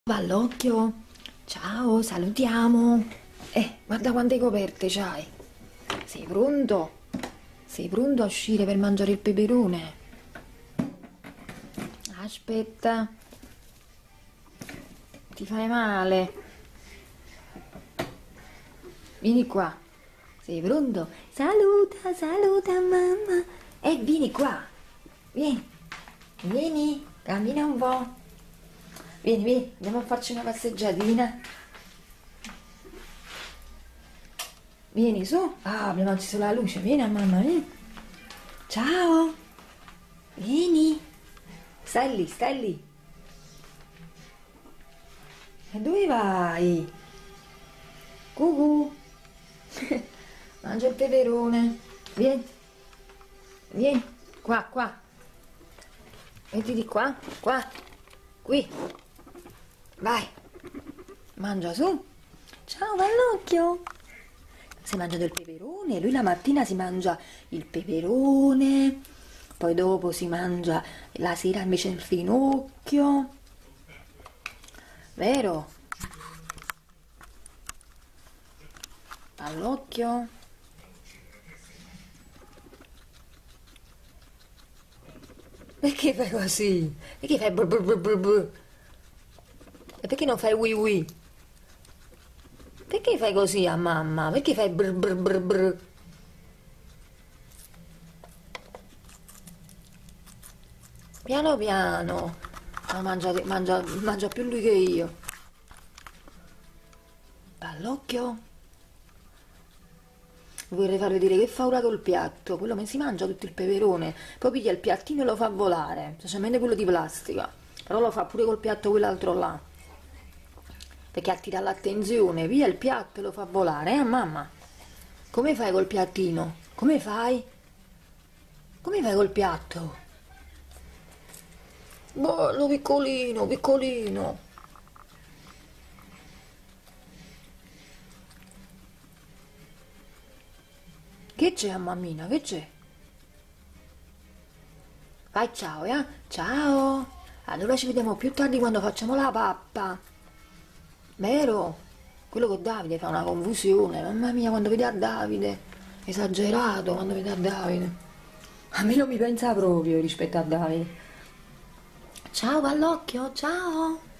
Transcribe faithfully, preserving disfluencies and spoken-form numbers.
All'occhio, ciao, salutiamo. Eh, guarda quante coperte c'hai. Sei pronto? Sei pronto a uscire per mangiare il peperone? Aspetta, ti fai male. Vieni qua. Sei pronto? Saluta, saluta mamma. E eh, vieni qua. Vieni, vieni, cammina un po'. Vieni, vieni, andiamo a farci una passeggiatina. Vieni su. Ah, abbiamo acceso la luce. Vieni a mamma, vieni. Ciao. Vieni. Stai lì, stai lì. E dove vai? Cucù. Mangia il peperone. Vieni. Vieni. Qua, qua. Mettiti qua, qua. Qui. Vai. Mangia su. Ciao, Vallocchio. Si mangia del peperone. Lui la mattina si mangia il peperone. Poi dopo si mangia la sera invece il finocchio. Vero? All'occhio. Perché fai così? Perché fai brr brr brr brr brr? E perché non fai ui ui? Perché fai così a mamma? Perché fai brr brr brr brr? Piano piano. Ma mangia, mangia, mangia più lui che io. All'occhio. Vorrei far vedere che fa ora col piatto. Quello che si mangia tutto il peperone. Poi piglia il piattino e lo fa volare. Specialmente quello di plastica. Però lo fa pure col piatto quell'altro là. Perché attira l'attenzione. Via il piatto e lo fa volare, eh mamma? Come fai col piattino? Come fai? Come fai col piatto? Bello piccolino, piccolino. Che c'è a mammina? Che c'è? Fai ciao, eh? Ciao. Allora ci vediamo più tardi quando facciamo la pappa. Vero? Quello con Davide fa una confusione. Mamma mia, quando vede a Davide. Esagerato quando vede a Davide. A me non mi pensa proprio rispetto a Davide. Ciao, Vallocchio, ciao.